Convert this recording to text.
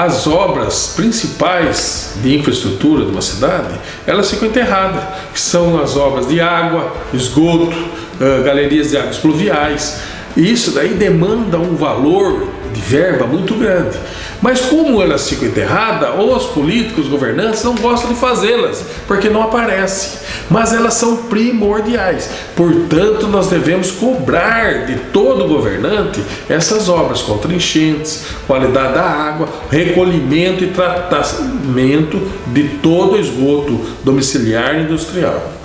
as obras principais de infraestrutura de uma cidade, elas ficam enterradas, que são as obras de água, esgoto, galerias de águas pluviais. E isso daí demanda um valor de verba muito grande. Mas como elas ficam enterradas, os políticos, os governantes não gostam de fazê-las, porque não aparece. Mas elas são primordiais. Portanto, nós devemos cobrar de todo governante essas obras contra enchentes, qualidade da água, recolhimento e tratamento de todo o esgoto domiciliar e industrial.